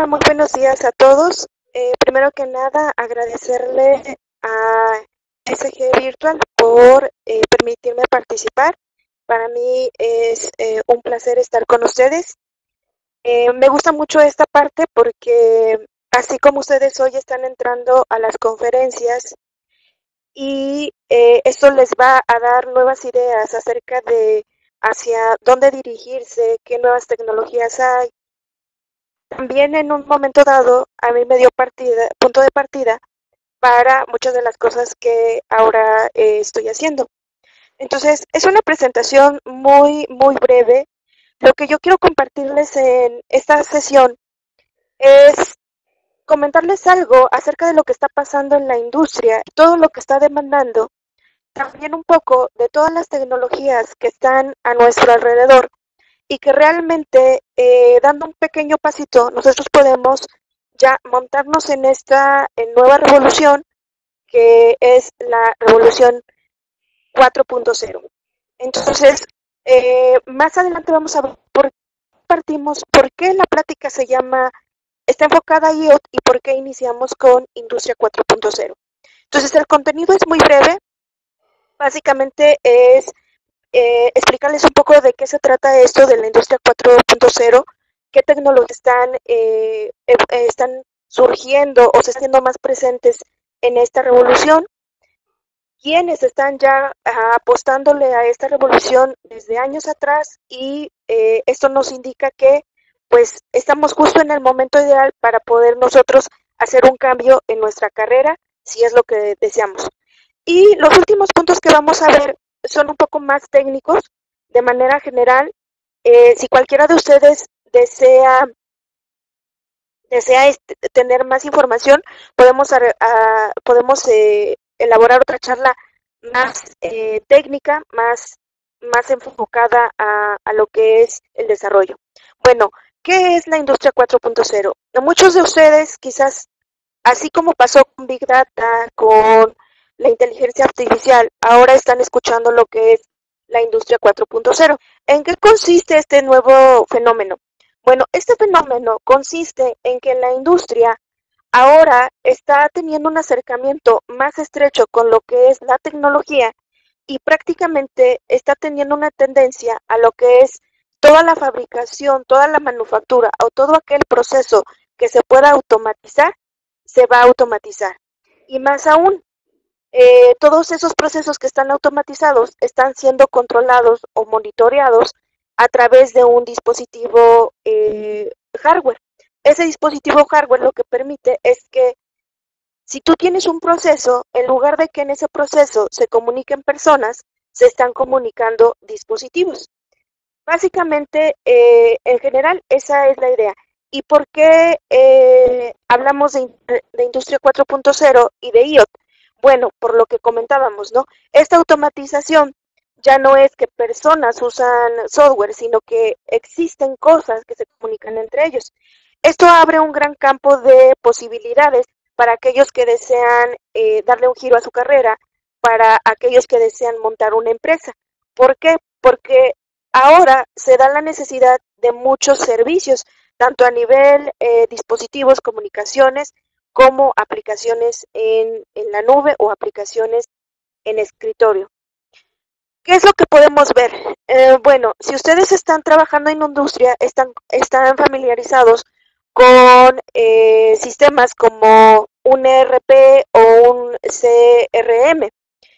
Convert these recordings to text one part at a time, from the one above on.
Hola, muy buenos días a todos. Primero que nada, agradecerle a SG Virtual por permitirme participar. Para mí es un placer estar con ustedes. Me gusta mucho esta parte porque así como ustedes hoy están entrando a las conferencias y esto les va a dar nuevas ideas acerca de hacia dónde dirigirse, qué nuevas tecnologías hay. También en un momento dado a mí me dio punto de partida para muchas de las cosas que ahora estoy haciendo. Entonces, es una presentación muy breve. Lo que yo quiero compartirles en esta sesión es comentarles algo acerca de lo que está pasando en la industria, todo lo que está demandando, también un poco de todas las tecnologías que están a nuestro alrededor y que realmente dando un pequeño pasito nosotros podemos ya montarnos en esta nueva revolución que es la revolución 4.0. Entonces, más adelante vamos a ver por qué partimos, por qué la plática se llama, está enfocada a IoT y por qué iniciamos con Industria 4.0. Entonces, el contenido es muy breve, básicamente es explicarles un poco de qué se trata esto de la industria 4.0, qué tecnologías están surgiendo o se están haciendo más presentes en esta revolución, quiénes están ya apostándole a esta revolución desde años atrás y esto nos indica que pues estamos justo en el momento ideal para poder nosotros hacer un cambio en nuestra carrera si es lo que deseamos. Y los últimos puntos que vamos a ver son un poco más técnicos. De manera general, si cualquiera de ustedes desea tener más información, podemos elaborar otra charla más técnica, más enfocada a lo que es el desarrollo. Bueno, ¿qué es la industria 4.0? Muchos de ustedes quizás, así como pasó con Big Data, con la inteligencia artificial, ahora están escuchando lo que es la industria 4.0. ¿En qué consiste este nuevo fenómeno? Bueno, este fenómeno consiste en que la industria ahora está teniendo un acercamiento más estrecho con lo que es la tecnología y prácticamente está teniendo una tendencia a lo que es toda la fabricación, toda la manufactura o todo aquel proceso que se pueda automatizar, se va a automatizar. Y más aún, todos esos procesos que están automatizados están siendo controlados o monitoreados a través de un dispositivo hardware. Ese dispositivo hardware lo que permite es que si tú tienes un proceso, en lugar de que en ese proceso se comuniquen personas, se están comunicando dispositivos. Básicamente, en general, esa es la idea. ¿Y por qué hablamos de Industria 4.0 y de IoT? Bueno, por lo que comentábamos, ¿no? Esta automatización ya no es que personas usan software, sino que existen cosas que se comunican entre ellos. Esto abre un gran campo de posibilidades para aquellos que desean darle un giro a su carrera, para aquellos que desean montar una empresa. ¿Por qué? Porque ahora se da la necesidad de muchos servicios, tanto a nivel dispositivos, comunicaciones, como aplicaciones en la nube o aplicaciones en escritorio. ¿Qué es lo que podemos ver? Bueno, si ustedes están trabajando en industria, están familiarizados con sistemas como un ERP o un CRM.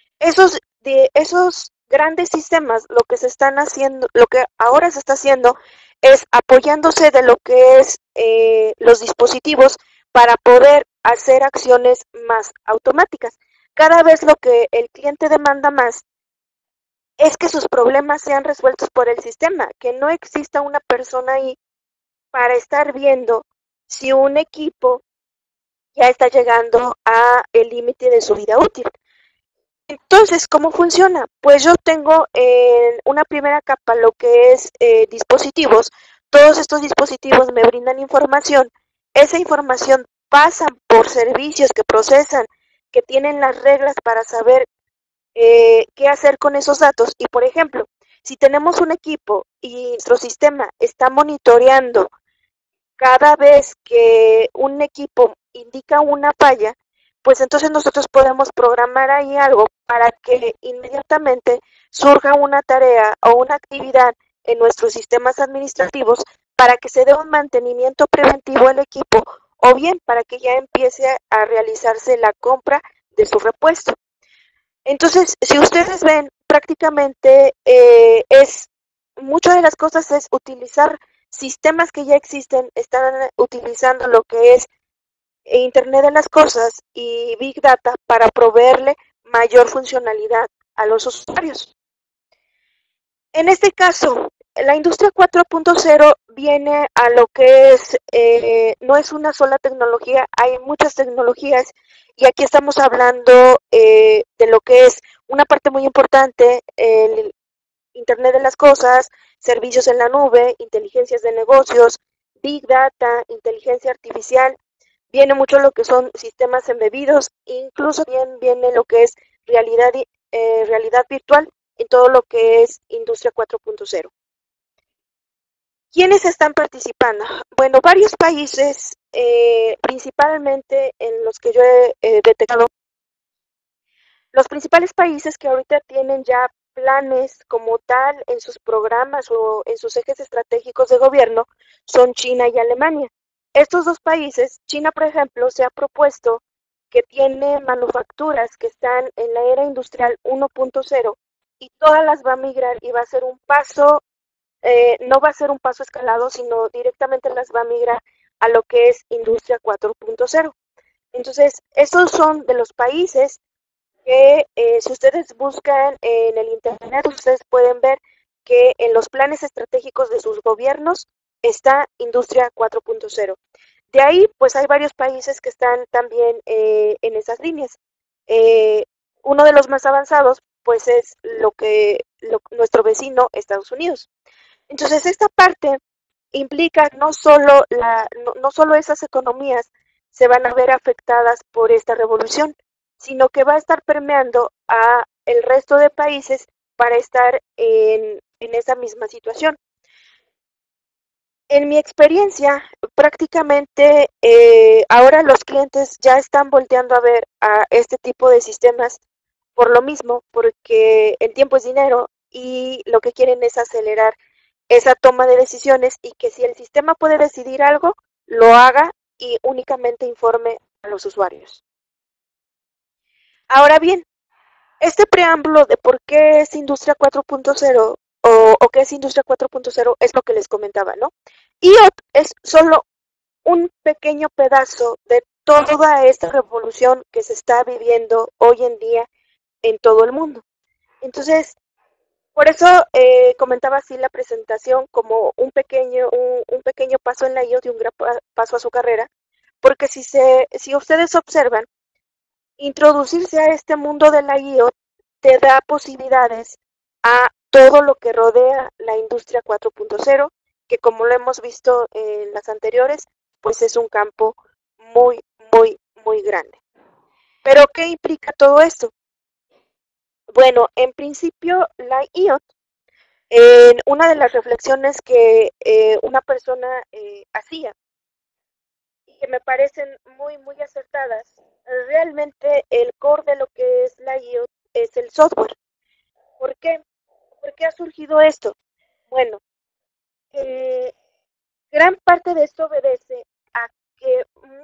Esos grandes sistemas, lo que se están haciendo, lo que ahora se está haciendo es apoyándose de lo que es los dispositivos para poder hacer acciones más automáticas. Cada vez lo que el cliente demanda más es que sus problemas sean resueltos por el sistema, que no exista una persona ahí para estar viendo si un equipo ya está llegando a el límite de su vida útil. Entonces, ¿cómo funciona? Pues yo tengo en una primera capa lo que es dispositivos. Todos estos dispositivos me brindan información. Esa información pasa por servicios que procesan, que tienen las reglas para saber qué hacer con esos datos. Y, por ejemplo, si tenemos un equipo y nuestro sistema está monitoreando cada vez que un equipo indica una falla, pues entonces nosotros podemos programar ahí algo para que inmediatamente surja una tarea o una actividad en nuestros sistemas administrativos para que se dé un mantenimiento preventivo al equipo o bien para que ya empiece a realizarse la compra de su repuesto. Entonces, si ustedes ven, prácticamente es muchas de las cosas es utilizar sistemas que ya existen, están utilizando lo que es Internet de las cosas y Big Data para proveerle mayor funcionalidad a los usuarios. En este caso, la industria 4.0 viene a lo que es, no es una sola tecnología, hay muchas tecnologías y aquí estamos hablando de lo que es una parte muy importante, el Internet de las cosas, servicios en la nube, inteligencias de negocios, Big Data, inteligencia artificial, viene mucho lo que son sistemas embebidos, incluso bien viene lo que es realidad, realidad virtual en todo lo que es Industria 4.0. ¿Quiénes están participando? Bueno, varios países, principalmente en los que yo he detectado, los principales países que ahorita tienen ya planes como tal en sus programas o en sus ejes estratégicos de gobierno son China y Alemania. Estos dos países, China por ejemplo, se ha propuesto que tiene manufacturas que están en la era industrial 1.0 y todas las va a migrar y va a ser un paso, no va a ser un paso escalado, sino directamente las va a migrar a lo que es industria 4.0. Entonces, estos son de los países que si ustedes buscan en el internet, ustedes pueden ver que en los planes estratégicos de sus gobiernos está Industria 4.0. De ahí, pues hay varios países que están también en esas líneas. Eh, Uno de los más avanzados, pues es nuestro vecino Estados Unidos. Entonces, esta parte implica no solo esas economías se van a ver afectadas por esta revolución, sino que va a estar permeando a el resto de países para estar en esa misma situación. En mi experiencia, prácticamente ahora los clientes ya están volteando a ver a este tipo de sistemas por lo mismo, porque el tiempo es dinero y lo que quieren es acelerar esa toma de decisiones y que si el sistema puede decidir algo, lo haga y únicamente informe a los usuarios. Ahora bien, este preámbulo de por qué es Industria 4.0 o qué es Industria 4.0 es lo que les comentaba, ¿no? IoT es solo un pequeño pedazo de toda esta revolución que se está viviendo hoy en día en todo el mundo. Entonces, por eso comentaba así la presentación como un pequeño paso en la IoT y un gran paso a su carrera, porque si ustedes observan, introducirse a este mundo de la IoT te da posibilidades a todo lo que rodea la industria 4.0, que como lo hemos visto en las anteriores, pues es un campo muy, muy, muy grande. Pero, ¿qué implica todo esto? Bueno, en principio, la IoT, en una de las reflexiones que una persona hacía y que me parecen muy, muy acertadas, realmente el core de lo que es la IoT es el software. ¿Por qué? ¿Por qué ha surgido esto? Bueno, eh, gran parte de esto obedece a que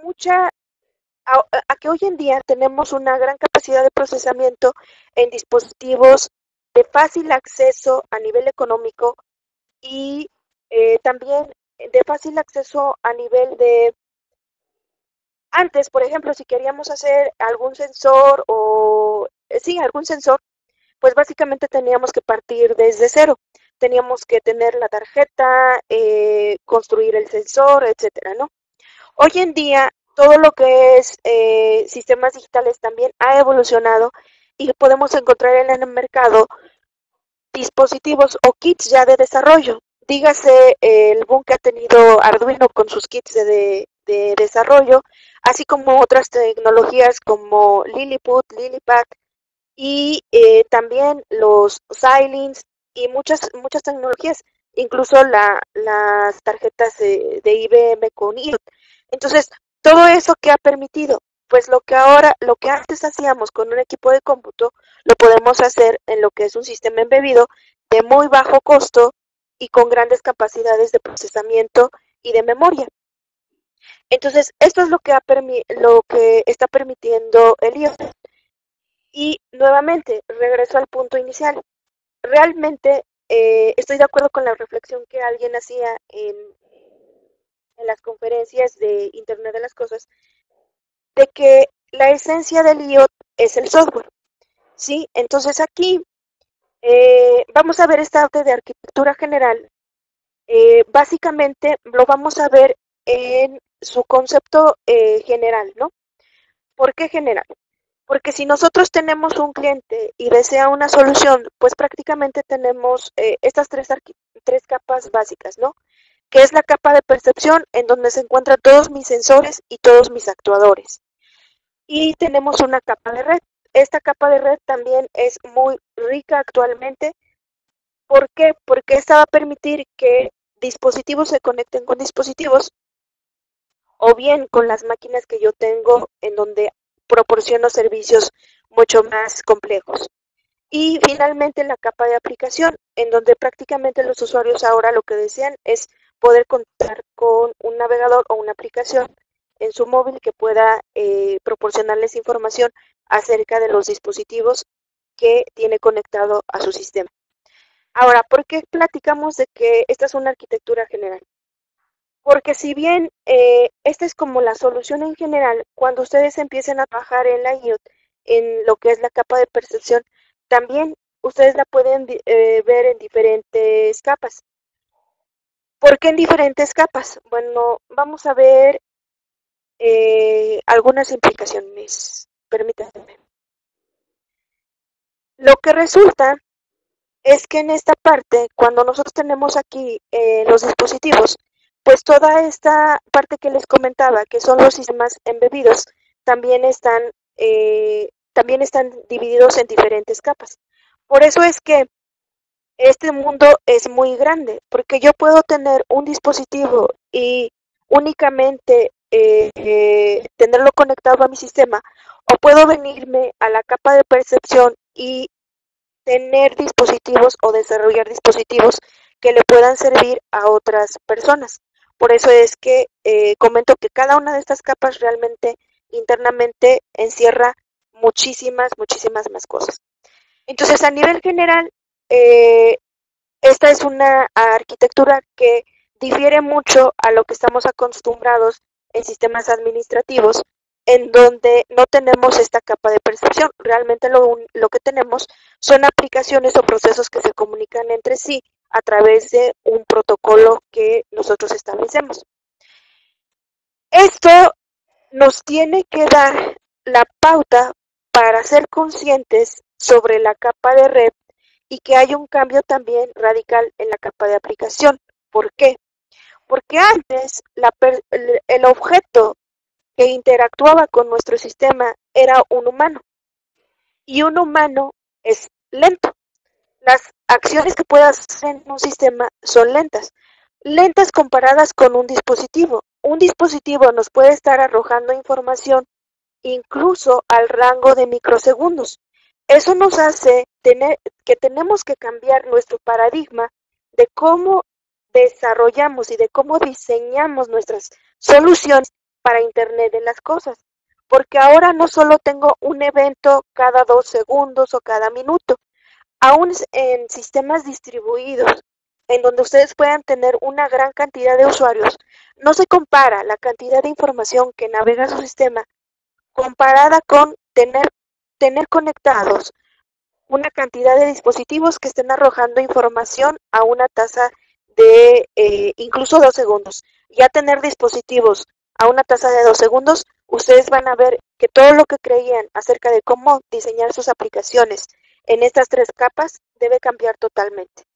a que hoy en día tenemos una gran capacidad de procesamiento en dispositivos de fácil acceso a nivel económico y también de fácil acceso a nivel de antes, por ejemplo, si queríamos hacer algún sensor o sí, algún sensor, pues básicamente teníamos que partir desde cero. Teníamos que tener la tarjeta, construir el sensor, etcétera, ¿no? Hoy en día, todo lo que es sistemas digitales también ha evolucionado y podemos encontrar en el mercado dispositivos o kits ya de desarrollo. Dígase el boom que ha tenido Arduino con sus kits de desarrollo, así como otras tecnologías como Lilliput, Lillipad y también los Xilinx y muchas tecnologías. incluso las tarjetas de IBM con IoT. Entonces, todo eso que ha permitido, pues lo que antes hacíamos con un equipo de cómputo, lo podemos hacer en lo que es un sistema embebido de muy bajo costo y con grandes capacidades de procesamiento y de memoria. Entonces, esto es lo que está permitiendo el IoT. Y nuevamente, regreso al punto inicial. Realmente estoy de acuerdo con la reflexión que alguien hacía en las conferencias de Internet de las Cosas, de que la esencia del IoT es el software. ¿Sí? Entonces aquí vamos a ver esta parte de arquitectura general. Básicamente lo vamos a ver en su concepto general, ¿no? ¿Por qué general? Porque si nosotros tenemos un cliente y desea una solución, pues prácticamente tenemos estas tres capas básicas, ¿no? Que es la capa de percepción en donde se encuentran todos mis sensores y todos mis actuadores. Y tenemos una capa de red. Esta capa de red también es muy rica actualmente. ¿Por qué? Porque esta va a permitir que dispositivos se conecten con dispositivos o bien con las máquinas que yo tengo en donde proporciono servicios mucho más complejos. Y finalmente la capa de aplicación, en donde prácticamente los usuarios ahora lo que desean es poder contar con un navegador o una aplicación en su móvil que pueda proporcionarles información acerca de los dispositivos que tiene conectado a su sistema. Ahora, ¿por qué platicamos de que esta es una arquitectura general? Porque si bien esta es como la solución en general, cuando ustedes empiecen a trabajar en la IoT, en lo que es la capa de percepción, también ustedes la pueden ver en diferentes capas. ¿Por qué en diferentes capas? Bueno, vamos a ver algunas implicaciones. Permítanme. Lo que resulta es que en esta parte, cuando nosotros tenemos aquí los dispositivos, pues toda esta parte que les comentaba, que son los sistemas embebidos, también están divididos en diferentes capas. Por eso es que este mundo es muy grande, porque yo puedo tener un dispositivo y únicamente tenerlo conectado a mi sistema, o puedo venirme a la capa de percepción y tener dispositivos o desarrollar dispositivos que le puedan servir a otras personas. Por eso es que comento que cada una de estas capas realmente internamente encierra muchísimas más cosas. Entonces, a nivel general, eh, esta es una arquitectura que difiere mucho a lo que estamos acostumbrados en sistemas administrativos, en donde no tenemos esta capa de percepción. Realmente lo que tenemos son aplicaciones o procesos que se comunican entre sí a través de un protocolo que nosotros establecemos. Esto nos tiene que dar la pauta para ser conscientes sobre la capa de red y que hay un cambio también radical en la capa de aplicación. ¿Por qué? Porque antes el objeto que interactuaba con nuestro sistema era un humano y un humano es lento. Las acciones que puedas hacer en un sistema son lentas comparadas con un dispositivo. Un dispositivo nos puede estar arrojando información incluso al rango de microsegundos. Eso nos hace tener que tenemos que cambiar nuestro paradigma de cómo desarrollamos y de cómo diseñamos nuestras soluciones para Internet de las cosas. Porque ahora no solo tengo un evento cada 2 segundos o cada minuto, aún en sistemas distribuidos, en donde ustedes puedan tener una gran cantidad de usuarios, no se compara la cantidad de información que navega su sistema comparada con tener conectados una cantidad de dispositivos que estén arrojando información a una tasa de incluso 2 segundos. Ya tener dispositivos a una tasa de 2 segundos, ustedes van a ver que todo lo que creían acerca de cómo diseñar sus aplicaciones en estas tres capas debe cambiar totalmente.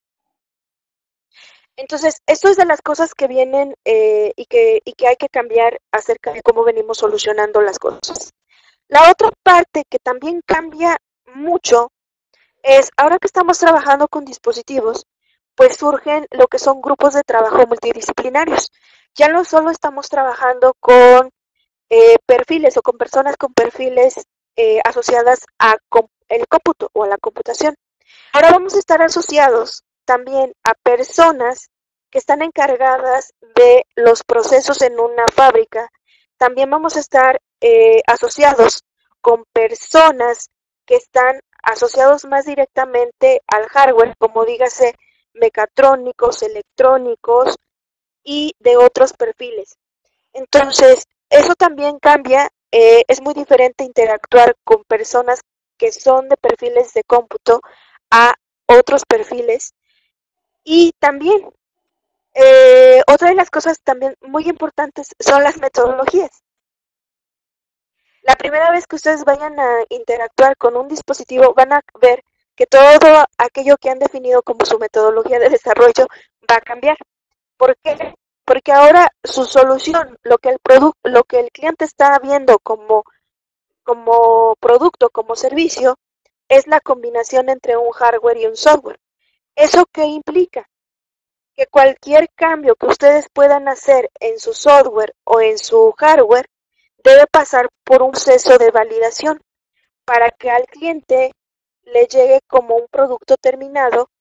Entonces, esto es de las cosas que vienen y que hay que cambiar acerca de cómo venimos solucionando las cosas. La otra parte que también cambia mucho es, ahora que estamos trabajando con dispositivos, pues surgen lo que son grupos de trabajo multidisciplinarios. Ya no solo estamos trabajando con perfiles o con personas con perfiles asociadas a el cómputo o a la computación. Ahora vamos a estar asociados también a personas que están encargadas de los procesos en una fábrica. También vamos a estar asociados con personas que están asociados más directamente al hardware, como dígase mecatrónicos, electrónicos y de otros perfiles. Entonces, eso también cambia, es muy diferente interactuar con personas que son de perfiles de cómputo a otros perfiles. Y también, otra de las cosas también muy importantes son las metodologías. La primera vez que ustedes vayan a interactuar con un dispositivo, van a ver que todo aquello que han definido como su metodología de desarrollo va a cambiar. ¿Por qué? Porque ahora su solución, lo que el cliente está viendo como producto, como servicio, es la combinación entre un hardware y un software. ¿Eso qué implica? Que cualquier cambio que ustedes puedan hacer en su software o en su hardware debe pasar por un proceso de validación para que al cliente le llegue como un producto terminado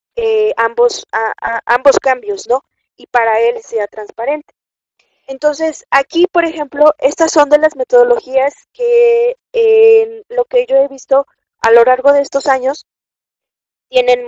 ambos cambios, ¿no? Y para él sea transparente. Entonces, aquí, por ejemplo, estas son de las metodologías que en lo que yo he visto a lo largo de estos años tienen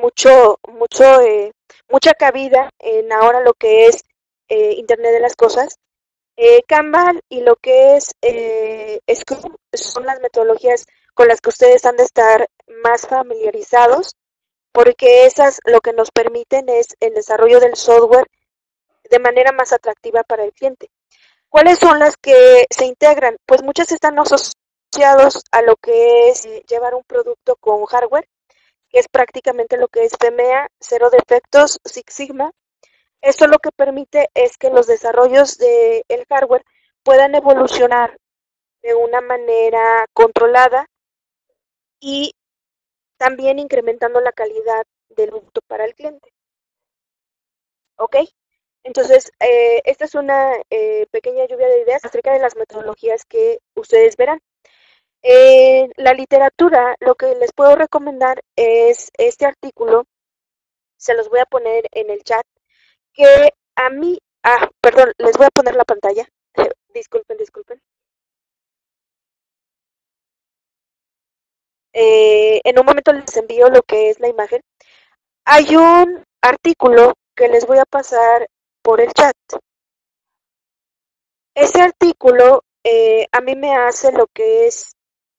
mucha cabida en ahora lo que es Internet de las Cosas. Kanban y lo que es Scrum son las metodologías con las que ustedes han de estar más familiarizados, porque esas lo que nos permiten es el desarrollo del software de manera más atractiva para el cliente. ¿Cuáles son las que se integran? Pues muchas están asociados a lo que es llevar un producto con hardware, que es prácticamente lo que es FEMEA, cero defectos, Six Sigma. Esto lo que permite es que los desarrollos del hardware puedan evolucionar de una manera controlada y también incrementando la calidad del producto para el cliente. ¿Ok? Entonces, esta es una pequeña lluvia de ideas acerca de las metodologías que ustedes verán. En la literatura, lo que les puedo recomendar es este artículo, se los voy a poner en el chat, que a mí, perdón, les voy a poner la pantalla, disculpen. En un momento les envío lo que es la imagen. Hay un artículo que les voy a pasar por el chat. Ese artículo a mí me hace lo que es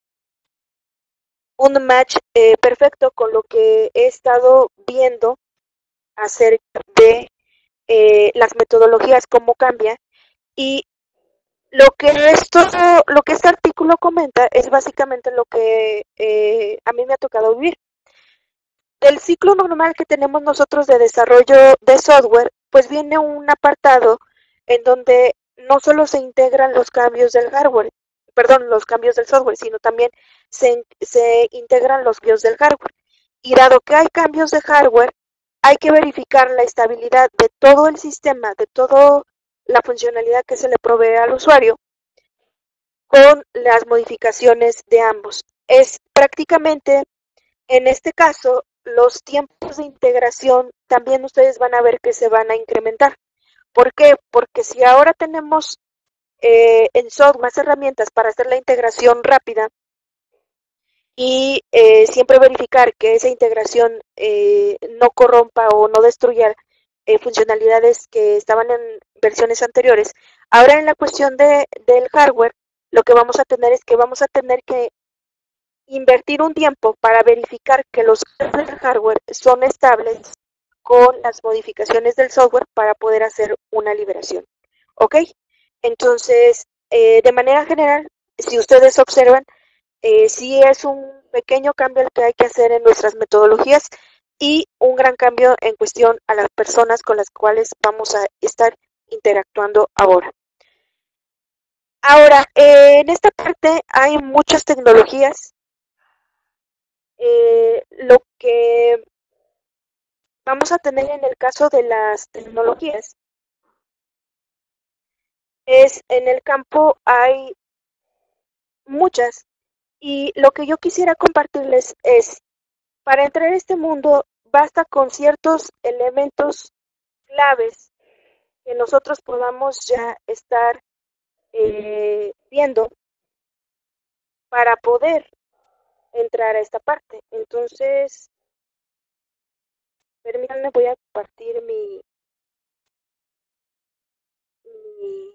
un match perfecto con lo que he estado viendo acerca de las metodologías, cómo cambia. Y lo que este artículo comenta es básicamente lo que a mí me ha tocado vivir. Del ciclo normal que tenemos nosotros de desarrollo de software, pues viene un apartado en donde no solo se integran los cambios del hardware, perdón, los cambios del software, sino también se integran los cambios del hardware. Y dado que hay cambios de hardware, hay que verificar la estabilidad de todo el sistema, de toda la funcionalidad que se le provee al usuario con las modificaciones de ambos. Es prácticamente, en este caso, los tiempos de integración también ustedes van a ver que se van a incrementar. ¿Por qué? Porque si ahora tenemos en software más herramientas para hacer la integración rápida y siempre verificar que esa integración no corrompa o no destruya funcionalidades que estaban en versiones anteriores, ahora en la cuestión del hardware, lo que vamos a tener es que vamos a tener que invertir un tiempo para verificar que los cambios del hardware son estables con las modificaciones del software para poder hacer una liberación. ¿Ok? Entonces, de manera general, si ustedes observan, sí es un pequeño cambio el que hay que hacer en nuestras metodologías y un gran cambio en cuestión a las personas con las cuales vamos a estar interactuando ahora. Ahora, en esta parte hay muchas tecnologías. Lo que vamos a tener en el caso de las tecnologías, es en el campo hay muchas y lo que yo quisiera compartirles es, para entrar a este mundo basta con ciertos elementos claves que nosotros podamos ya estar viendo para poder entrar a esta parte. Entonces, permítanme, voy a compartir mi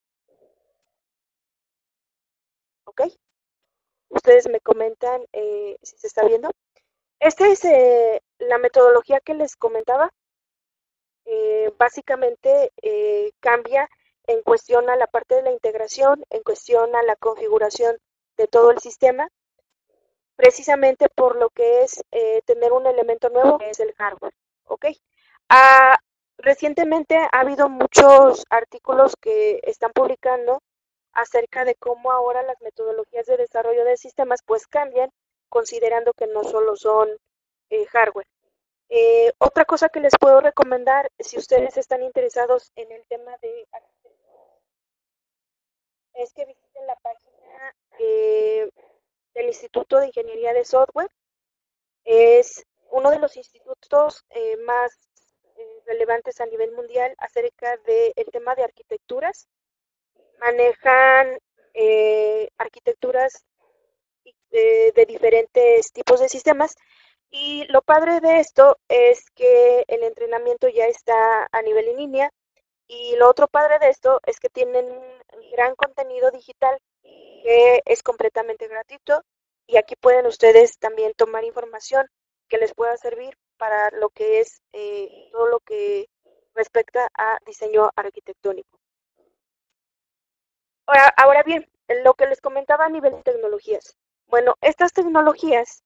ok, ustedes me comentan si se está viendo. Esta es la metodología que les comentaba. Básicamente cambia en cuestión a la parte de la integración, en cuestión a la configuración de todo el sistema, precisamente por lo que es tener un elemento nuevo que es el hardware. ¿Ok? Ah, recientemente ha habido muchos artículos que están publicando acerca de cómo ahora las metodologías de desarrollo de sistemas pues cambian, considerando que no solo son hardware. Otra cosa que les puedo recomendar, si ustedes están interesados en el tema de arquitectura, es que visiten la página del Instituto de Ingeniería de Software. Es uno de los institutos más relevantes a nivel mundial acerca del tema de arquitecturas. Manejan arquitecturas de diferentes tipos de sistemas. Y lo padre de esto es que el entrenamiento ya está a nivel en línea. Y lo otro padre de esto es que tienen un gran contenido digital que es completamente gratuito. Y aquí pueden ustedes también tomar información que les pueda servir para lo que es todo lo que respecta a diseño arquitectónico. Ahora bien, lo que les comentaba a nivel de tecnologías. Bueno, estas tecnologías,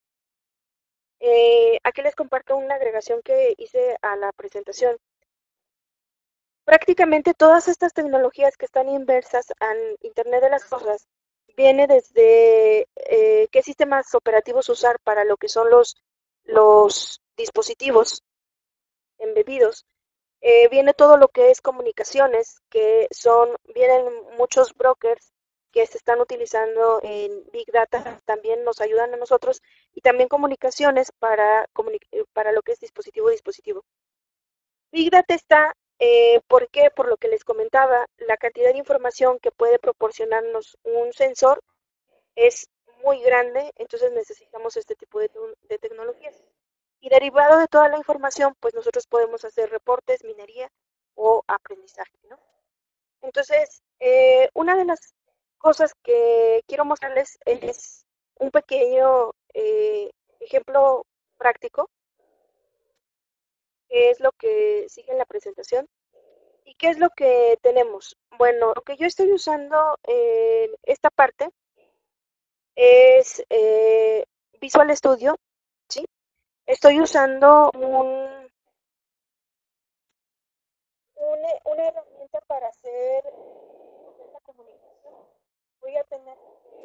aquí les comparto una agregación que hice a la presentación. Prácticamente todas estas tecnologías que están inversas al Internet de las Cosas, viene desde qué sistemas operativos usar para lo que son los dispositivos embebidos. Viene todo lo que es comunicaciones, que vienen muchos brokers que se están utilizando en Big Data, también nos ayudan a nosotros, y también comunicaciones para lo que es dispositivo. Big Data está, ¿por qué? Por lo que les comentaba, la cantidad de información que puede proporcionarnos un sensor es muy grande, entonces necesitamos este tipo de tecnologías. Y derivado de toda la información, pues nosotros podemos hacer reportes, minería o aprendizaje, ¿no? Entonces, una de las cosas que quiero mostrarles es un pequeño ejemplo práctico, que es lo que sigue en la presentación. ¿Y qué es lo que tenemos? Bueno, lo que yo estoy usando en esta parte es Visual Studio, ¿sí? Estoy usando una herramienta para hacer esta comunicación. Voy a tener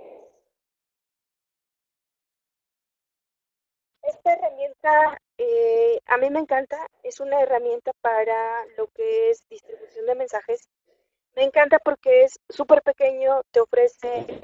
esta herramienta, a mí me encanta, es una herramienta para lo que es distribución de mensajes. Me encanta porque es súper pequeño, te ofrece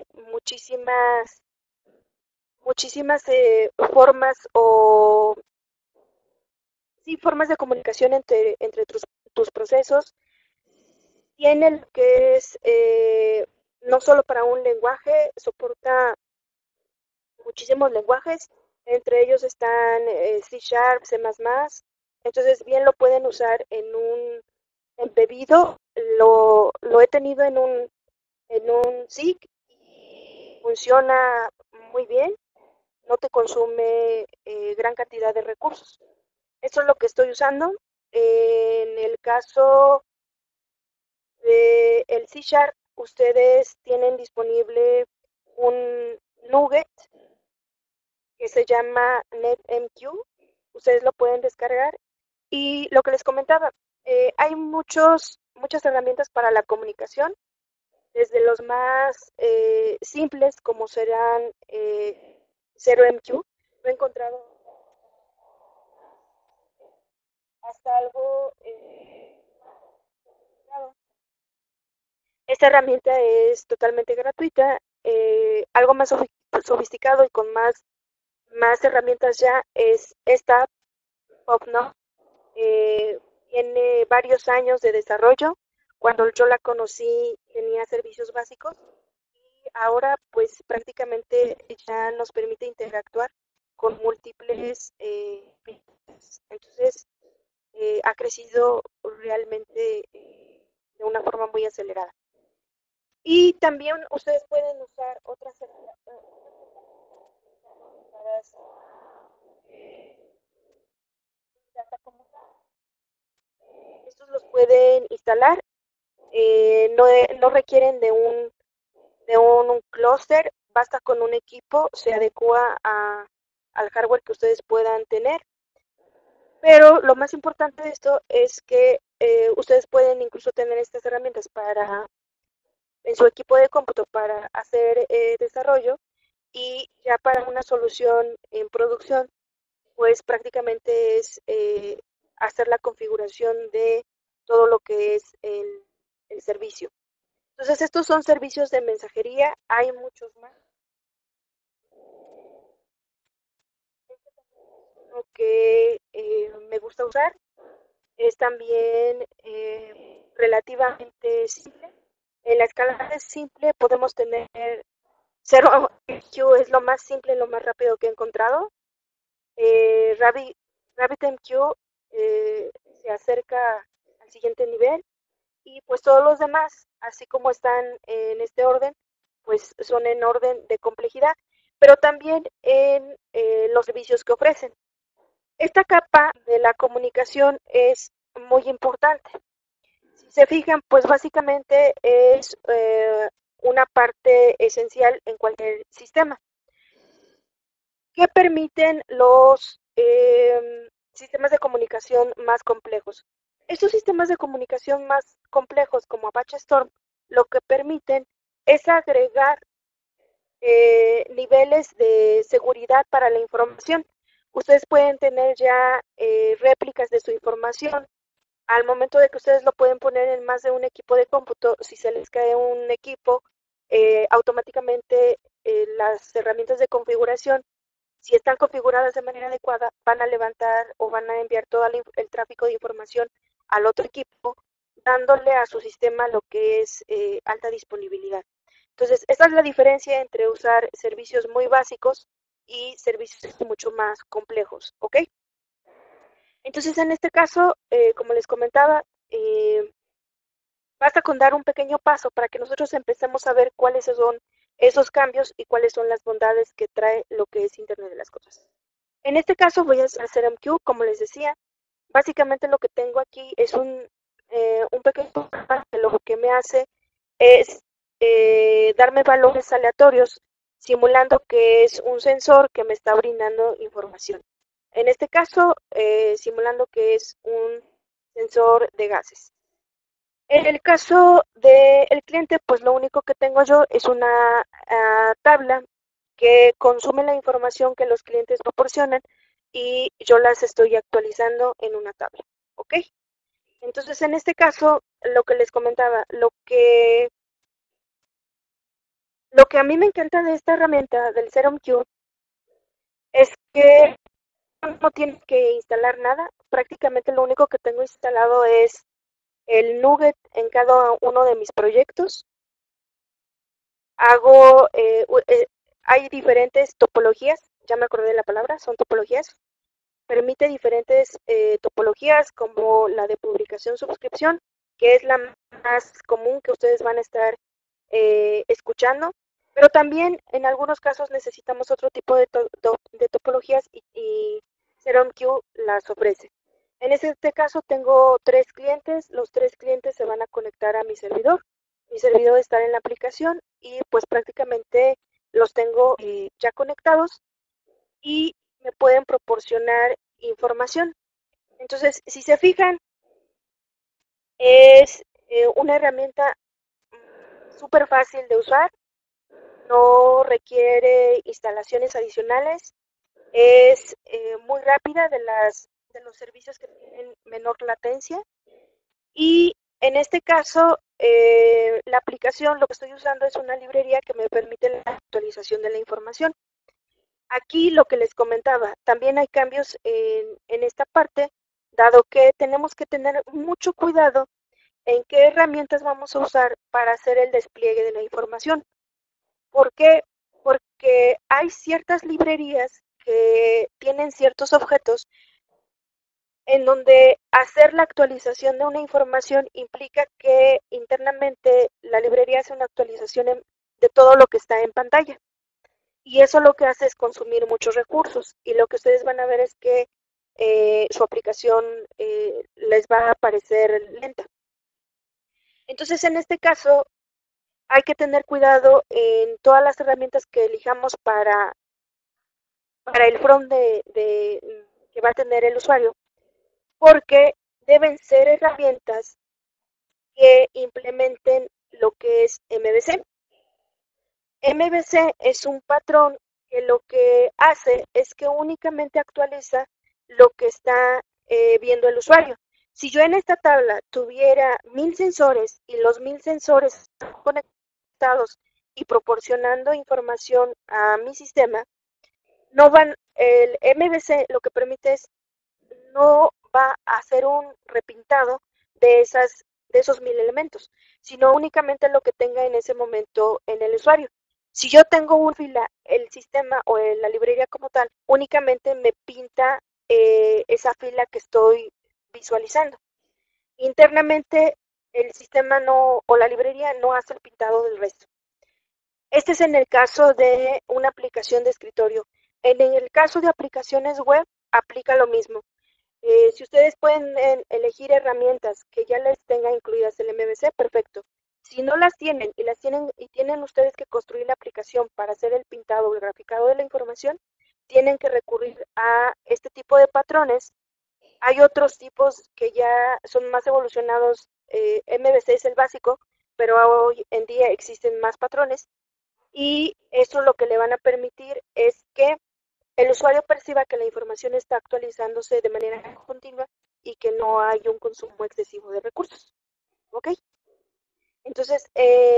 muchísimas formas o sí, formas de comunicación entre tus procesos. Tiene lo que es no solo para un lenguaje, soporta muchísimos lenguajes, entre ellos están C Sharp, C++, entonces bien lo pueden usar en un embebido, lo he tenido en un SIG, funciona muy bien, no te consume gran cantidad de recursos. Esto es lo que estoy usando. En el caso del C Sharp, ustedes tienen disponible un Nugget que se llama NetMQ. Ustedes lo pueden descargar. Y lo que les comentaba, hay muchas herramientas para la comunicación, desde los más simples, como serán ZeroMQ. Lo he encontrado hasta algo complicado. Esta herramienta es totalmente gratuita, algo más sofisticado y con más herramientas ya es esta PopNote. Tiene varios años de desarrollo. Cuando yo la conocí tenía servicios básicos y ahora pues prácticamente ya nos permite interactuar con múltiples entonces ha crecido realmente de una forma muy acelerada. Y también ustedes pueden usar otras herramientas. Estos los pueden instalar, no requieren de un clúster, basta con un equipo, se adecua al hardware que ustedes puedan tener. Pero lo más importante de esto es que ustedes pueden incluso tener estas herramientas en su equipo de cómputo para hacer desarrollo y ya para una solución en producción, pues prácticamente es hacer la configuración de todo lo que es el servicio. Entonces, estos son servicios de mensajería, hay muchos más. Lo que me gusta usar es también relativamente simple. En la escala de simple podemos tener 0Q es lo más simple, lo más rápido que he encontrado. RabbitMQ se acerca al siguiente nivel y pues todos los demás, así como están en este orden, pues son en orden de complejidad, pero también en los servicios que ofrecen. Esta capa de la comunicación es muy importante. Si se fijan, pues básicamente es una parte esencial en cualquier sistema. ¿Qué permiten los sistemas de comunicación más complejos? Estos sistemas de comunicación más complejos como Apache Storm lo que permiten es agregar niveles de seguridad para la información. Ustedes pueden tener ya réplicas de su información. Al momento de que ustedes lo pueden poner en más de un equipo de cómputo, si se les cae un equipo, automáticamente las herramientas de configuración, si están configuradas de manera adecuada, van a levantar o van a enviar todo el tráfico de información al otro equipo, dándole a su sistema lo que es alta disponibilidad. Entonces, esta es la diferencia entre usar servicios muy básicos y servicios mucho más complejos, ¿ok? Entonces, en este caso, como les comentaba, basta con dar un pequeño paso para que nosotros empecemos a ver cuáles son esos cambios y cuáles son las bondades que trae lo que es Internet de las Cosas. En este caso voy a hacer MQ, como les decía. Básicamente lo que tengo aquí es un pequeño programa que lo que me hace es darme valores aleatorios, simulando que es un sensor que me está brindando información. En este caso, simulando que es un sensor de gases. En el caso del cliente, pues lo único que tengo yo es una tabla que consume la información que los clientes proporcionan y yo las estoy actualizando en una tabla, ¿ok? Entonces, en este caso, lo que les comentaba, lo que a mí me encanta de esta herramienta del SerumQ es que no tienes que instalar nada, prácticamente lo único que tengo instalado es el nugget en cada uno de mis proyectos. Hago, hay diferentes topologías, ya me acordé de la palabra, son topologías. Permite diferentes topologías como la de publicación-suscripción, que es la más común que ustedes van a estar escuchando, pero también en algunos casos necesitamos otro tipo de topologías y SerumQ las ofrece. En este caso tengo 3 clientes, los 3 clientes se van a conectar a mi servidor está en la aplicación y pues prácticamente los tengo ya conectados y me pueden proporcionar información. Entonces, si se fijan, es una herramienta súper fácil de usar, no requiere instalaciones adicionales, es muy rápida de los servicios que tienen menor latencia. Y en este caso, la aplicación, lo que estoy usando es una librería que me permite la actualización de la información. Aquí lo que les comentaba, también hay cambios en esta parte, dado que tenemos que tener mucho cuidado en qué herramientas vamos a usar para hacer el despliegue de la información. ¿Por qué? Porque hay ciertas librerías que tienen ciertos objetos en donde hacer la actualización de una información implica que internamente la librería hace una actualización de todo lo que está en pantalla. Y eso lo que hace es consumir muchos recursos. Y lo que ustedes van a ver es que su aplicación les va a parecer lenta. Entonces, en este caso, hay que tener cuidado en todas las herramientas que elijamos para el front que va a tener el usuario, porque deben ser herramientas que implementen lo que es MVC. MVC es un patrón que lo que hace es que únicamente actualiza lo que está viendo el usuario. Si yo en esta tabla tuviera 1000 sensores y los 1000 sensores están conectados y proporcionando información a mi sistema, el MVC lo que permite es no va a hacer un repintado de esos 1000 elementos, sino únicamente lo que tenga en ese momento en el usuario. Si yo tengo una fila, el sistema o la librería como tal, únicamente me pinta esa fila que estoy visualizando. Internamente, el sistema no, o la librería no hace el pintado del resto. Este es en el caso de una aplicación de escritorio. En el caso de aplicaciones web, aplica lo mismo. Si ustedes pueden elegir herramientas que ya les tenga incluidas el MVC, perfecto. Si no las tienen y tienen ustedes que construir la aplicación para hacer el pintado o el graficado de la información, tienen que recurrir a este tipo de patrones. Hay otros tipos que ya son más evolucionados. MVC es el básico, pero hoy en día existen más patrones y eso lo que le van a permitir es que el usuario perciba que la información está actualizándose de manera continua y que no hay un consumo excesivo de recursos. ¿Ok? Entonces,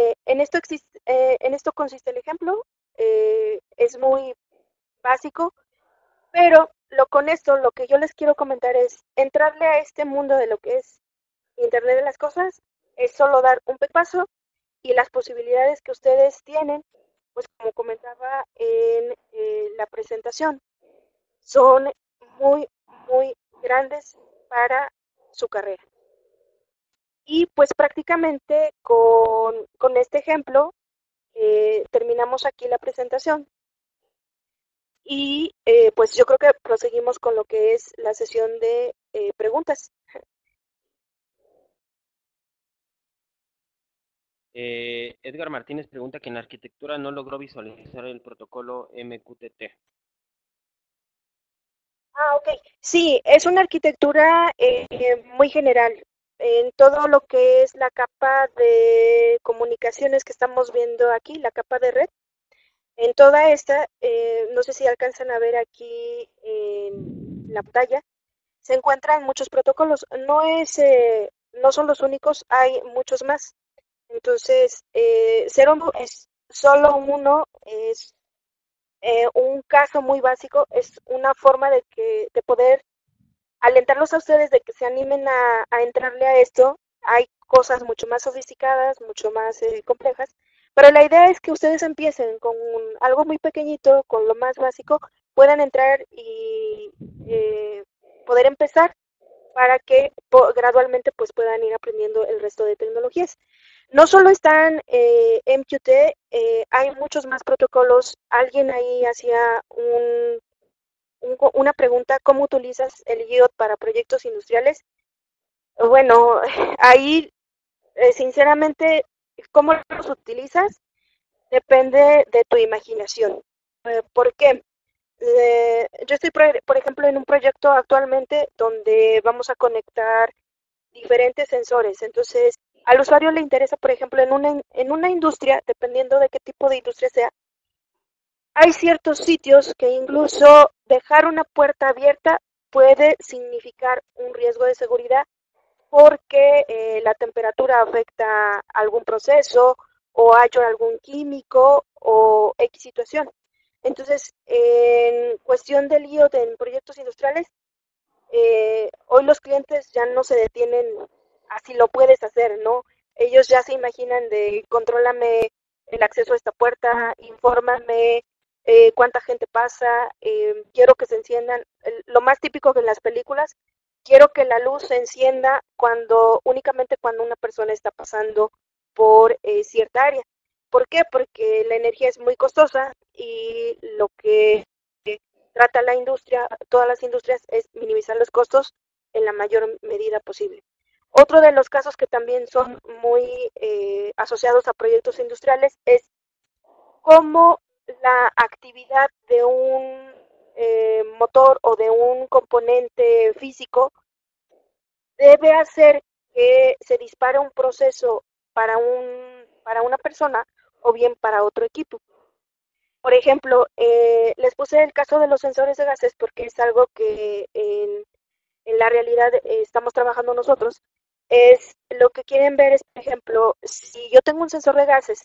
en esto consiste el ejemplo. Es muy básico, pero con esto lo que yo les quiero comentar es entrarle a este mundo de lo que es Internet de las Cosas, es solo dar un paso y las posibilidades que ustedes tienen, pues como comentaba en la presentación, son muy, muy grandes para su carrera. Y pues prácticamente con este ejemplo terminamos aquí la presentación y pues yo creo que proseguimos con lo que es la sesión de preguntas. Edgar Martínez pregunta que en arquitectura no logró visualizar el protocolo MQTT. Ok. Sí, es una arquitectura muy general. En todo lo que es la capa de comunicaciones que estamos viendo aquí, la capa de red, en toda esta, no sé si alcanzan a ver aquí en la pantalla, se encuentran muchos protocolos. No son los únicos, hay muchos más. Entonces, Zero es solo uno, es un caso muy básico, es una forma de poder alentarlos a ustedes de que se animen a entrarle a esto. Hay cosas mucho más sofisticadas, mucho más complejas, pero la idea es que ustedes empiecen con algo muy pequeñito, con lo más básico, puedan entrar y poder empezar para que gradualmente pues puedan ir aprendiendo el resto de tecnologías. No solo están MQT, hay muchos más protocolos. Alguien ahí hacía una pregunta, ¿cómo utilizas el IOT para proyectos industriales? Bueno, ahí sinceramente, ¿cómo los utilizas? Depende de tu imaginación. ¿Por qué? Yo estoy, por ejemplo, en un proyecto actualmente donde vamos a conectar diferentes sensores. Entonces, al usuario le interesa, por ejemplo, en una industria, dependiendo de qué tipo de industria sea, hay ciertos sitios que incluso dejar una puerta abierta puede significar un riesgo de seguridad porque la temperatura afecta algún proceso o hay algún químico o X situación. Entonces, en cuestión del IoT en proyectos industriales, hoy los clientes ya no se detienen así lo puedes hacer, ¿no? Ellos ya se imaginan de contrólame el acceso a esta puerta, infórmame cuánta gente pasa, quiero que se enciendan, lo más típico que en las películas, quiero que la luz se encienda únicamente cuando una persona está pasando por cierta área. ¿Por qué? Porque la energía es muy costosa y lo que trata la industria, todas las industrias, es minimizar los costos en la mayor medida posible. Otro de los casos que también son muy asociados a proyectos industriales es cómo la actividad de un motor o de un componente físico debe hacer que se dispare un proceso para una persona o bien para otro equipo. Por ejemplo, les puse el caso de los sensores de gases porque es algo que en la realidad estamos trabajando nosotros. Es lo que quieren ver es, por ejemplo, si yo tengo un sensor de gases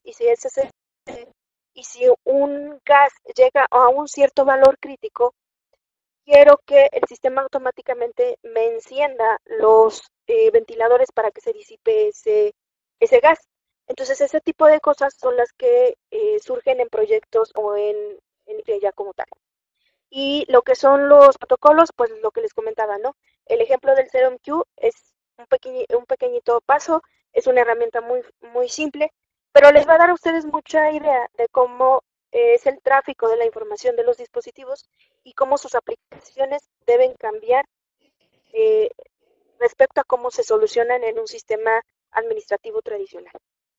y si un gas llega a un cierto valor crítico, quiero que el sistema automáticamente me encienda los ventiladores para que se disipe ese gas. Entonces, ese tipo de cosas son las que surgen en proyectos o en ya como tal. Y lo que son los protocolos, pues lo que les comentaba, ¿no? El ejemplo del ZeroMQ es un pequeñito paso, es una herramienta muy simple, pero les va a dar a ustedes mucha idea de cómo es el tráfico de la información de los dispositivos y cómo sus aplicaciones deben cambiar eh, respecto a cómo se solucionan en un sistema administrativo tradicional.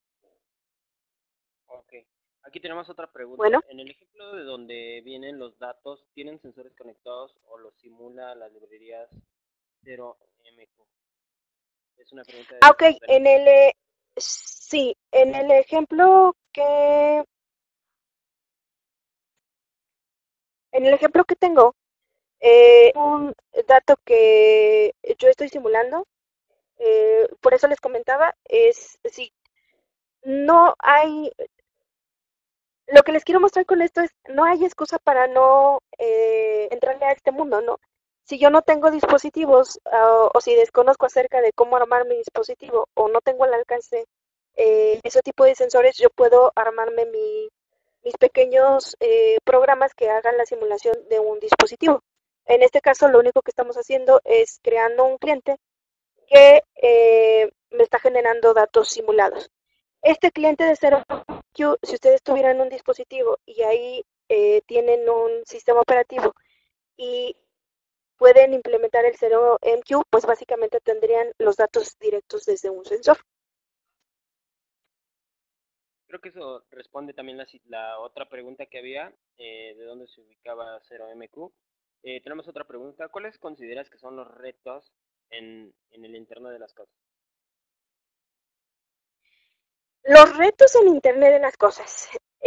Ok. Aquí tenemos otra pregunta. Bueno, En el ejemplo de donde vienen los datos, ¿tienen sensores conectados o los simula las librerías 0MQ? Es una pregunta de ok, Isabela. sí, en el ejemplo que tengo, un dato que yo estoy simulando, por eso les comentaba, es si no hay, lo que les quiero mostrar con esto es, no hay excusa para no entrarle a este mundo, ¿no? Si yo no tengo dispositivos o si desconozco acerca de cómo armar mi dispositivo o no tengo al alcance ese tipo de sensores, yo puedo armarme mis pequeños programas que hagan la simulación de un dispositivo. En este caso, lo único que estamos haciendo es creando un cliente que me está generando datos simulados. Este cliente de ZeroMQ, si ustedes tuvieran un dispositivo y ahí tienen un sistema operativo y pueden implementar el ZeroMQ, pues básicamente tendrían los datos directos desde un sensor. Creo que eso responde también la otra pregunta que había, de dónde se ubicaba 0MQ. Tenemos otra pregunta. ¿Cuáles consideras que son los retos en el Internet de las cosas? Los retos en Internet de las cosas.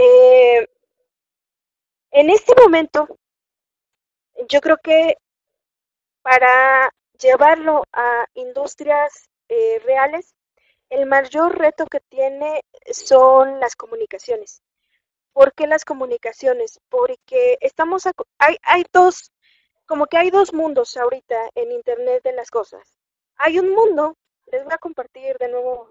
En este momento, yo creo que para llevarlo a industrias reales, el mayor reto que tiene son las comunicaciones. ¿Por qué las comunicaciones? Porque hay dos, como que hay dos mundos ahorita en Internet de las cosas. Hay un mundo, les voy a compartir de nuevo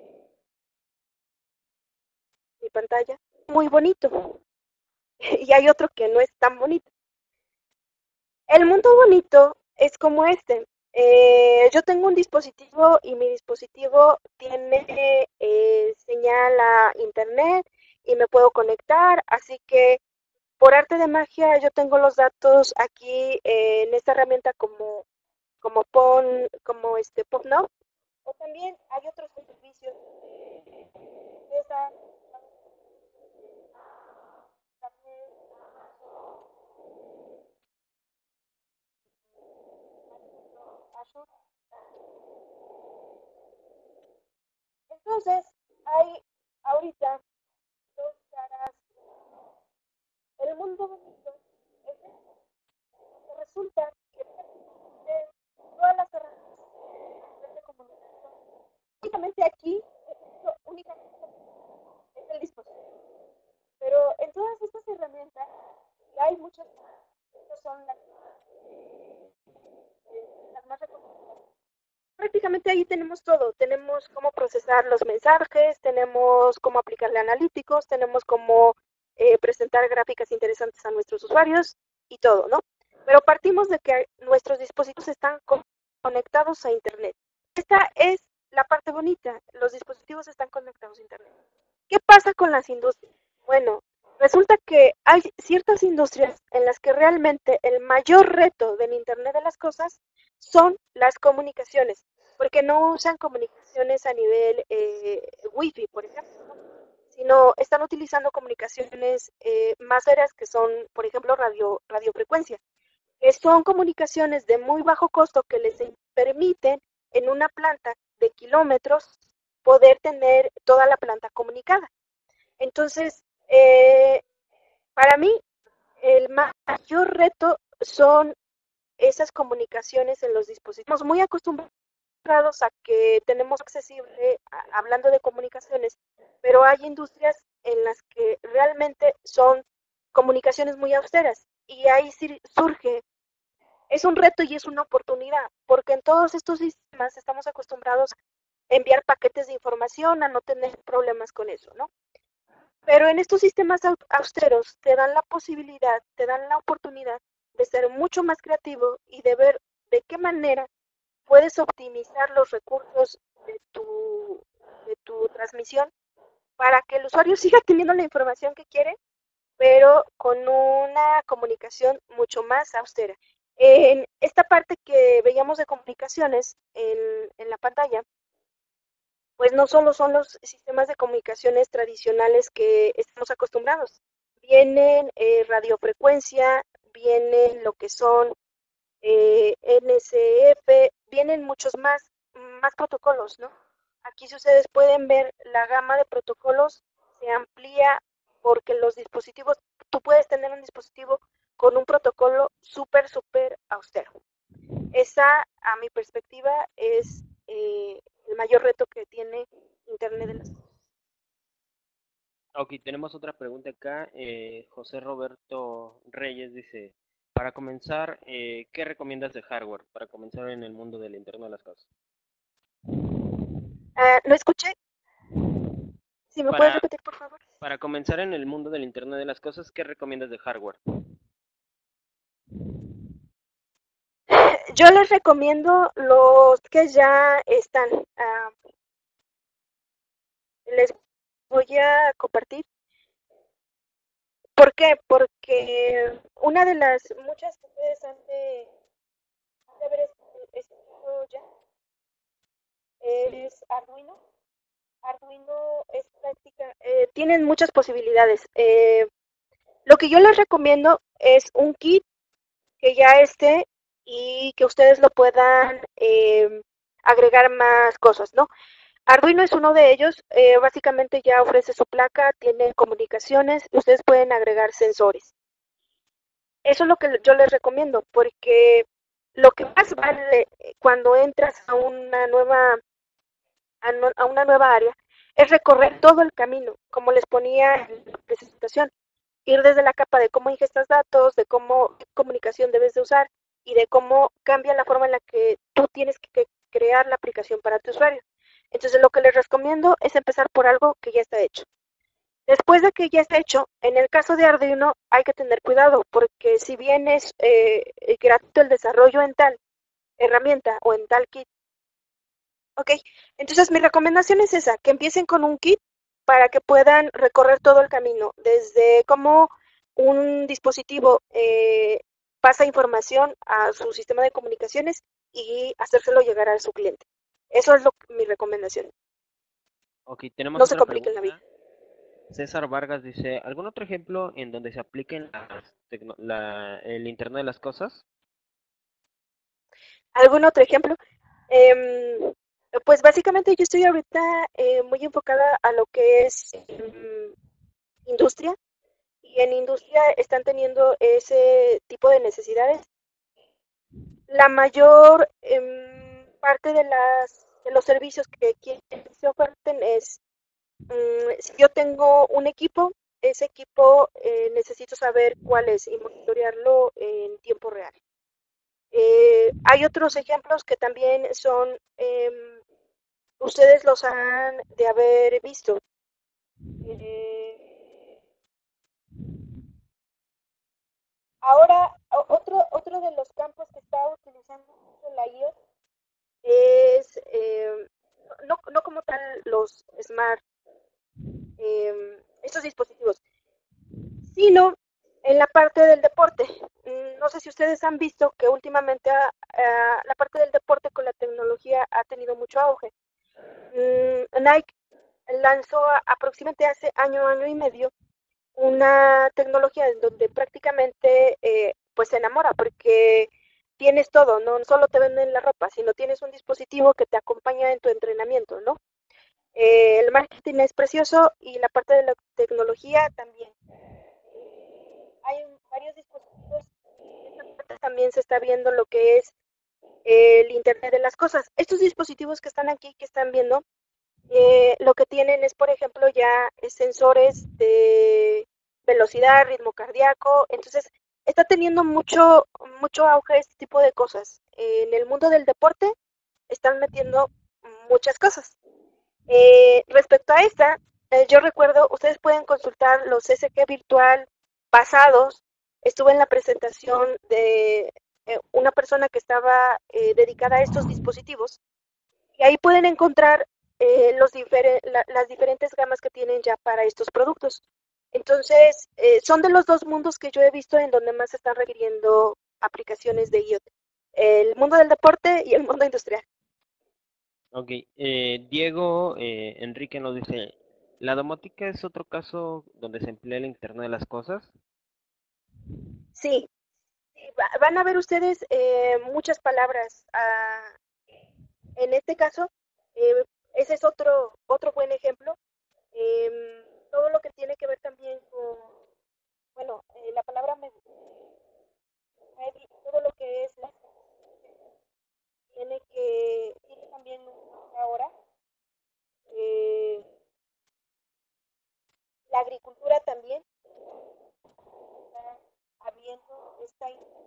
mi pantalla, muy bonito, y hay otro que no es tan bonito. El mundo bonito es como este. Yo tengo un dispositivo y mi dispositivo tiene señal a internet y me puedo conectar, así que por arte de magia yo tengo los datos aquí en esta herramienta como PopNow, o también hay otros servicios que están también. Entonces, hay ahorita dos caras. El mundo bonito es este, que resulta que únicamente aquí, únicamente es el dispositivo. Pero en todas estas herramientas, y hay muchas más, estas son las más recomendadas. Prácticamente ahí tenemos todo, tenemos cómo procesar los mensajes, tenemos cómo aplicarle analíticos, tenemos cómo presentar gráficas interesantes a nuestros usuarios y todo, ¿no? Pero partimos de que nuestros dispositivos están conectados a Internet. Esta es la parte bonita, los dispositivos están conectados a Internet. ¿Qué pasa con las industrias? Bueno, resulta que hay ciertas industrias en las que realmente el mayor reto del Internet de las cosas son las comunicaciones, porque no usan comunicaciones a nivel Wi-Fi, por ejemplo, ¿no? Sino están utilizando comunicaciones más serias que son, por ejemplo, radiofrecuencia, que son comunicaciones de muy bajo costo que les permiten en una planta de kilómetros poder tener toda la planta comunicada. Entonces, para mí, el mayor reto son esas comunicaciones en los dispositivos. Estamos muy acostumbrados a que tenemos accesible, hablando de comunicaciones, pero hay industrias en las que realmente son comunicaciones muy austeras y ahí surge, es un reto y es una oportunidad, porque en todos estos sistemas estamos acostumbrados a enviar paquetes de información, a no tener problemas con eso, ¿no? Pero en estos sistemas austeros te dan la posibilidad, te dan la oportunidad de ser mucho más creativo y de ver de qué manera puedes optimizar los recursos de tu transmisión para que el usuario siga teniendo la información que quiere, pero con una comunicación mucho más austera. En esta parte que veíamos de comunicaciones en la pantalla, pues no solo son los sistemas de comunicaciones tradicionales que estamos acostumbrados. Vienen radiofrecuencia, vienen lo que son NCF, vienen muchos más protocolos, ¿no? Aquí si ustedes pueden ver la gama de protocolos se amplía porque los dispositivos, tú puedes tener un dispositivo con un protocolo súper austero. Esa, a mi perspectiva, es el mayor reto que tiene Internet de las cosas. Ok, tenemos otra pregunta acá. José Roberto Reyes dice, para comenzar, ¿qué recomiendas de hardware para comenzar en el mundo del Internet de las cosas? ¿No escuché? Si me puedes Para, repetir, por favor. para comenzar en el mundo del Internet de las cosas, ¿qué recomiendas de hardware? Yo les recomiendo los que ya están. Les voy a compartir. ¿Por qué? Porque una de las muchas que ustedes han de haber escuchado ya es Arduino. Arduino es práctica, tienen muchas posibilidades. Lo que yo les recomiendo es un kit que ya esté y que ustedes lo puedan agregar más cosas, ¿no? Arduino es uno de ellos, básicamente ya ofrece su placa, tiene comunicaciones, y ustedes pueden agregar sensores. Eso es lo que yo les recomiendo, porque lo que más vale cuando entras a una nueva área es recorrer todo el camino, como les ponía en la presentación, ir desde la capa de cómo ingestas datos, de cómo qué comunicación debes de usar y de cómo cambia la forma en la que tú tienes que crear la aplicación para tu usuario. Entonces lo que les recomiendo es empezar por algo que ya está hecho. Después de que ya está hecho, en el caso de Arduino hay que tener cuidado porque si bien es gratuito el desarrollo en tal herramienta o en tal kit, ok, entonces mi recomendación es esa, que empiecen con un kit para que puedan recorrer todo el camino, desde cómo un dispositivo pasa información a su sistema de comunicaciones y hacérselo llegar a su cliente. Eso es mi recomendación. Ok, tenemos No se otra compliquen la vida. pregunta. César Vargas dice, ¿algún otro ejemplo en donde se apliquen el Internet de las cosas? ¿Algún otro ejemplo? Eh, pues básicamente yo estoy ahorita muy enfocada a lo que es industria y en industria están teniendo ese tipo de necesidades. La mayor parte de las de los servicios que quieren que se oferten es, si yo tengo un equipo, ese equipo necesito saber cuál es y monitorearlo en tiempo real. Hay otros ejemplos que también son, ustedes los han de haber visto. Eh, Ahora, otro de los campos que está utilizando la IoT es, no como tal los smart, estos dispositivos, sino en la parte del deporte. No sé si ustedes han visto que últimamente la parte del deporte con la tecnología ha tenido mucho auge. Nike lanzó aproximadamente hace año y medio, una tecnología en donde prácticamente pues se enamora porque tienes todo, no solo te venden la ropa, sino tienes un dispositivo que te acompaña en tu entrenamiento, ¿no? El marketing es precioso y la parte de la tecnología también. Hay varios dispositivos, en esta parte también se está viendo lo que es el Internet de las Cosas. Estos dispositivos que están aquí, que están viendo, lo que tienen es, por ejemplo, ya sensores de velocidad, ritmo cardíaco, entonces está teniendo mucho auge este tipo de cosas. En el mundo del deporte están metiendo muchas cosas. Respecto a esta, yo recuerdo, ustedes pueden consultar los SG virtual pasados. Estuve en la presentación de una persona que estaba dedicada a estos dispositivos y ahí pueden encontrar las diferentes gamas que tienen ya para estos productos. Entonces, son de los dos mundos que yo he visto en donde más se están requiriendo aplicaciones de IoT. El mundo del deporte y el mundo industrial. Ok, Diego Enrique nos dice, ¿la domótica es otro caso donde se emplea el Internet de las Cosas? Sí, van a ver ustedes muchas palabras. En este caso, ese es otro buen ejemplo. Todo lo que tiene que ver también con, bueno, la palabra todo lo que es tiene también ahora eh, la agricultura también está habiendo esta,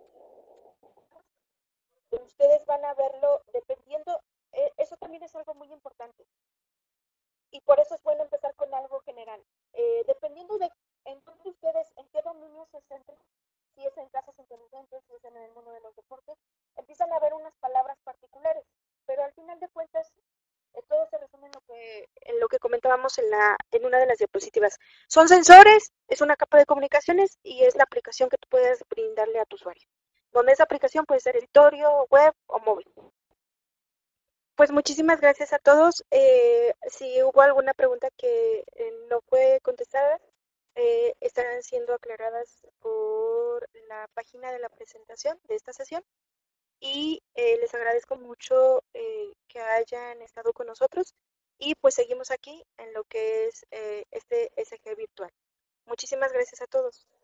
ustedes van a verlo dependiendo, eso también es algo muy importante y por eso es bueno empezar con algo general. Dependiendo de entonces ustedes en qué dominio se centran, si es en casas inteligentes, si es en el mundo de los deportes, empiezan a ver unas palabras particulares, pero al final de cuentas todo se resume en lo que comentábamos en una de las diapositivas. Son sensores, es una capa de comunicaciones y es la aplicación que tú puedes brindarle a tu usuario. Donde esa aplicación puede ser escritorio, web o móvil. Pues muchísimas gracias a todos. Si hubo alguna pregunta que no fue contestada, estarán siendo aclaradas por la página de la presentación de esta sesión y les agradezco mucho que hayan estado con nosotros y pues seguimos aquí en lo que es este SG virtual. Muchísimas gracias a todos.